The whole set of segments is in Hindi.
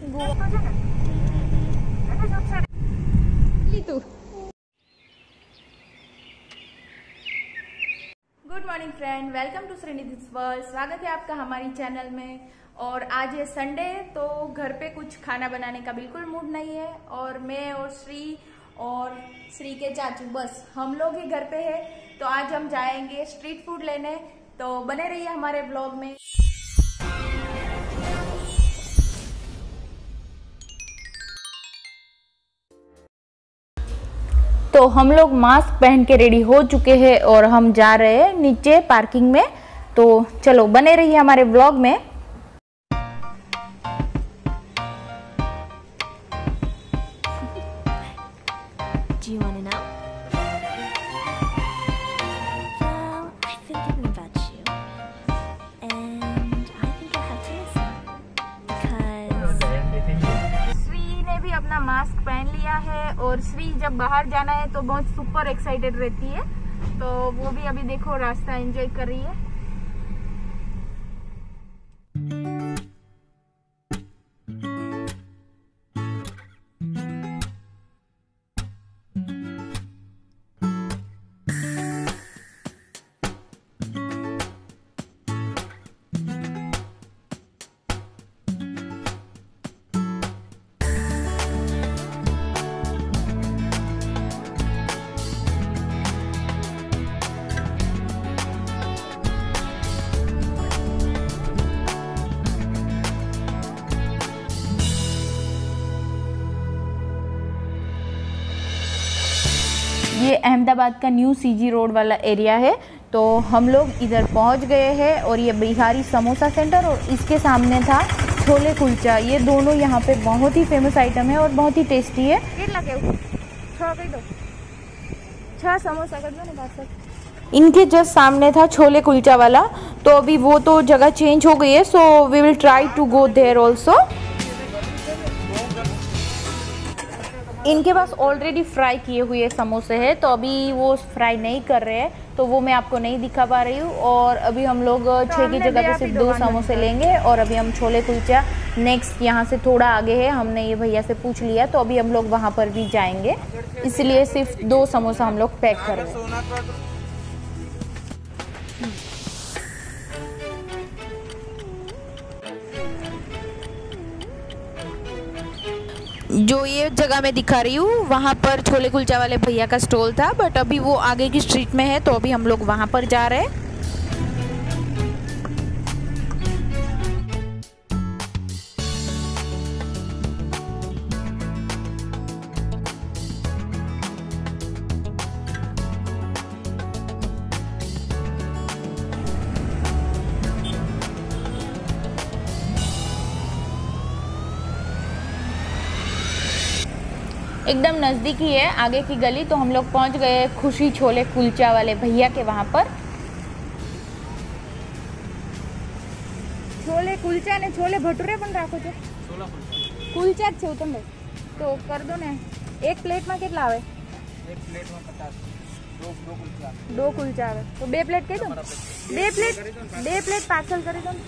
Good morning friend, welcome to Shrinidhi's world. स्वागत है आपका हमारी चैनल में। और आज है संडे, तो घर पे कुछ खाना बनाने का बिल्कुल मूड नहीं है और मैं और श्री के चाचू बस हम लोग ही घर पे है। तो आज हम जाएंगे स्ट्रीट फूड लेने, तो बने रहिए हमारे ब्लॉग में। तो हम लोग मास्क पहन के रेडी हो चुके हैं और हम जा रहे हैं नीचे पार्किंग में। तो चलो बने रहिए हमारे व्लॉग में। Do you want to know? Well, I've been thinking about you, and I think I have to listen because Shri ने भी अपना मास्क पहन लिया है और श्री जब बाहर जाना है तो बहुत सुपर एक्साइटेड रहती है। तो वो भी अभी देखो रास्ता एंजॉय कर रही है। ये अहमदाबाद का न्यू सीजी रोड वाला एरिया है। तो हम लोग इधर पहुंच गए हैं और ये बिहारी समोसा सेंटर और इसके सामने था छोले कुलचा। ये दोनों यहाँ पे बहुत ही फेमस आइटम है और बहुत ही टेस्टी है। इनके जस्ट सामने था छोले कुलचा वाला, तो अभी वो तो जगह चेंज हो गई है, so we will try to go there also. इनके पास ऑलरेडी फ्राई किए हुए समोसे हैं, तो अभी वो फ्राई नहीं कर रहे हैं, तो वो मैं आपको नहीं दिखा पा रही हूँ। और अभी हम लोग 6 की जगह पे सिर्फ 2 समोसे लेंगे और अभी हम छोले कुलचा नेक्स्ट यहाँ से थोड़ा आगे है, हमने ये भैया से पूछ लिया, तो अभी हम लोग वहाँ पर भी जाएंगे, इसलिए सिर्फ 2 समोसा हम लोग पैक कर रहे हैं। जो ये जगह मैं दिखा रही हूँ वहाँ पर छोले कुलचा वाले भैया का स्टॉल था, बट अभी वो आगे की स्ट्रीट में है, तो अभी हम लोग वहाँ पर जा रहे हैं। एकदम नज़दीक ही है आगे की गली। तो हम लोग पहुंच गए खुशी छोले कुलचा वाले भैया के वहाँ पर। छोले कुलचा ने छोले भटूरे पण राखो छो? कुलचा ज छे तमे तो कर दो ने। एक प्लेट में કેટલા આવે? एक प्लेट में 50। दो कुलचा આવે तो 2 प्लेट कही दो। 2 प्लेट पार्सल करी दो।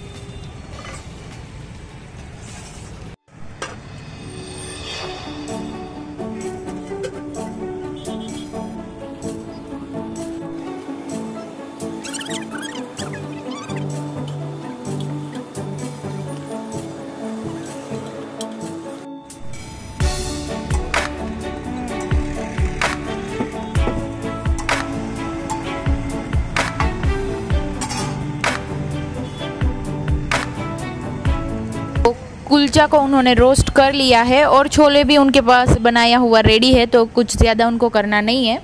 कुलचा को उन्होंने रोस्ट कर लिया है और छोले भी उनके पास बनाया हुआ रेडी है, तो कुछ ज़्यादा उनको करना नहीं है।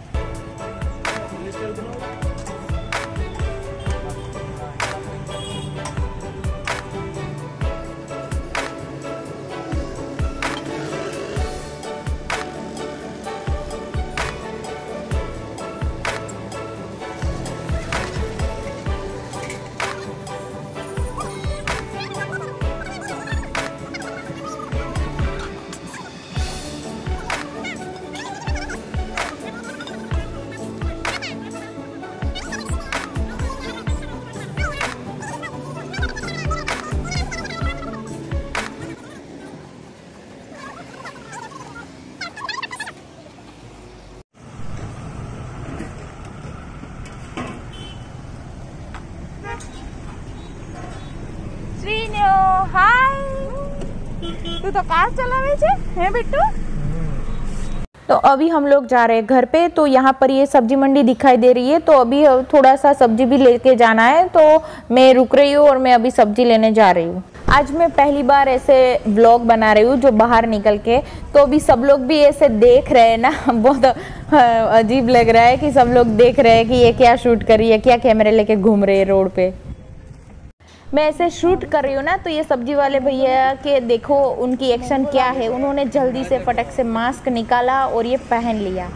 तू तो कार चलावे छे हैं बिट्टू। तो अभी हम लोग जा रहे हैं घर पे। तो यहाँ पर ये सब्जी मंडी दिखाई दे रही है, तो अभी थोड़ा सा सब्जी भी लेके जाना है, तो मैं रुक रही हूँ और मैं अभी सब्जी लेने जा रही हूँ। आज मैं पहली बार ऐसे व्लॉग बना रही हूँ जो बाहर निकल के, तो अभी सब लोग भी ऐसे देख रहे हैं ना, बहुत अजीब लग रहा है कि सब लोग देख रहे हैं कि ये क्या शूट कर रही है, क्या कैमरे लेके घूम रही है रोड पे। मैं ऐसे शूट कर रही हूँ ना, तो ये सब्जी वाले भैया के देखो उनकी एक्शन क्या है। उन्होंने जल्दी से फटक से मास्क निकाला और ये पहन लिया।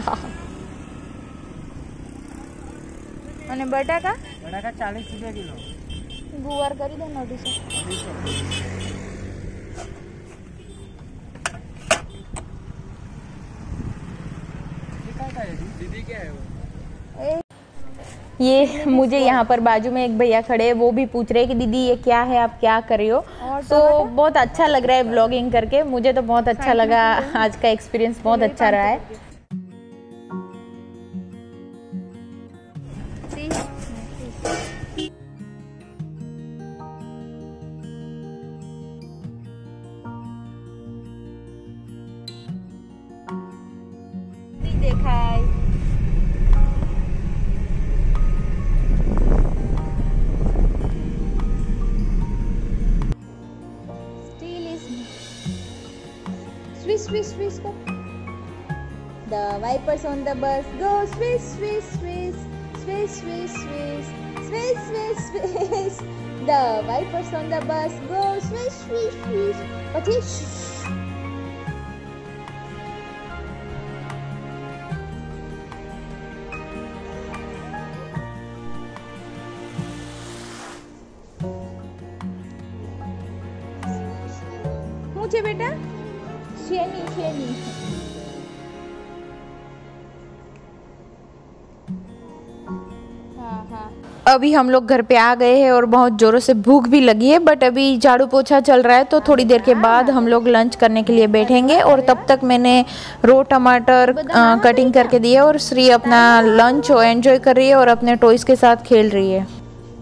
અને બટાકા 40 रुपया किलो। गुवार કરી દો ને 250। दीदी क्या है वो? ये मुझे यहाँ पर बाजू में एक भैया खड़े हैं, वो भी पूछ रहे हैं कि दीदी ये क्या है, आप क्या कर रही हो। तो बहुत अच्छा लग रहा है ब्लॉगिंग करके, मुझे तो बहुत अच्छा लगा। आज का एक्सपीरियंस बहुत अच्छा रहा है। देखा है swish swish swish go. The wipers on the bus go swish swish swish swish swish swish swish swish swish. The wipers on the bus go swish swish swish. પછી શું છે બેટા? શેની શેની अभी हम लोग घर पे आ गए हैं और बहुत ज़ोरों से भूख भी लगी है, बट अभी झाड़ू पोछा चल रहा है, तो थोड़ी देर के बाद हम लोग लंच करने के लिए बैठेंगे। और तब तक मैंने रो टमाटर कटिंग करके दिए और श्री अपना लंच एंजॉय कर रही है और अपने टॉयज़ के साथ खेल रही है।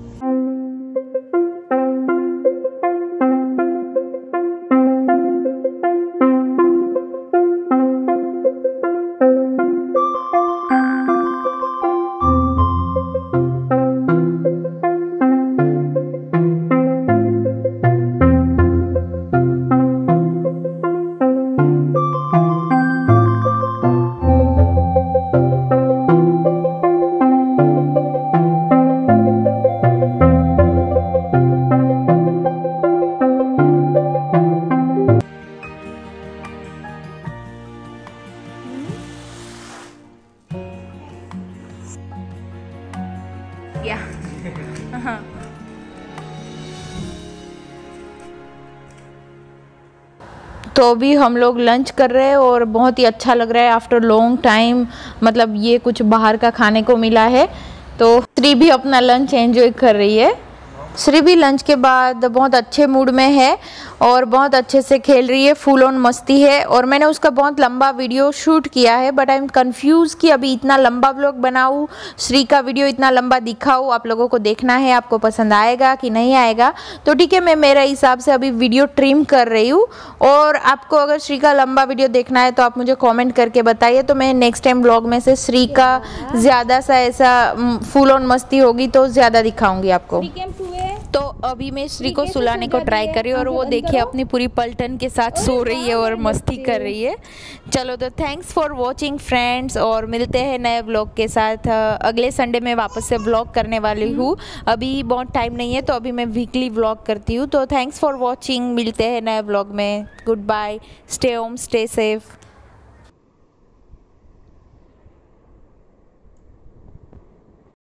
तो अभी हम लोग लंच कर रहे हैं और बहुत ही अच्छा लग रहा है आफ्टर लॉन्ग टाइम। मतलब ये कुछ बाहर का खाने को मिला है, तो श्री भी अपना लंच एंजॉय कर रही है। श्री भी लंच के बाद बहुत अच्छे मूड में है और बहुत अच्छे से खेल रही है, फुल ऑन मस्ती है। और मैंने उसका बहुत लंबा वीडियो शूट किया है, बट आई एम कंफ्यूज कि अभी इतना लंबा व्लॉग बनाऊँ, श्री का वीडियो इतना लंबा दिखाऊँ। आप लोगों को देखना है आपको पसंद आएगा कि नहीं आएगा। तो ठीक है, मैं मेरे हिसाब से अभी वीडियो ट्रिम कर रही हूँ। और आपको अगर श्री का लंबा वीडियो देखना है तो आप मुझे कॉमेंट करके बताइए, तो मैं नेक्स्ट टाइम व्लॉग में से श्री का ज़्यादा सा ऐसा फुल ऑन मस्ती होगी तो ज़्यादा दिखाऊँगी आपको। तो अभी मैं श्री को सुलाने को ट्राई कर रही हूँ और वो देखिए अपनी पूरी पलटन के साथ सो रही है और मस्ती कर रही है। चलो तो थैंक्स फॉर वॉचिंग फ्रेंड्स, और मिलते हैं नए व्लॉग के साथ। अगले संडे में वापस से व्लॉग करने वाली हूँ। अभी बहुत टाइम नहीं है, तो अभी मैं वीकली व्लॉग करती हूँ। तो थैंक्स फॉर वॉचिंग, मिलते हैं नए व्लॉग में। Good bye, stay home, stay safe.